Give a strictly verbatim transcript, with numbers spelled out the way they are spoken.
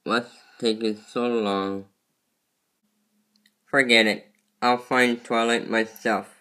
What's taking so long? Forget it. I'll find toilet myself.